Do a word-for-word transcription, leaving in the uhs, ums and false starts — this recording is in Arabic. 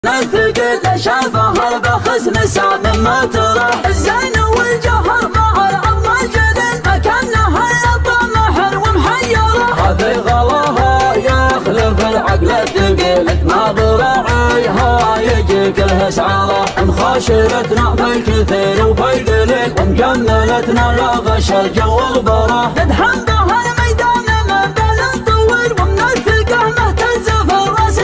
الثقل شافها البخس نسى مما ترى الزين والجوهر مع العظم الجلل كأنها الطمحر ومحيرة هذه غلاها يخلف العقل الثقيل ما براعيها يجي كلها سعارة مخاشرتنا في الكثير وفي القليل ومكملتنا لا غش الجو البرا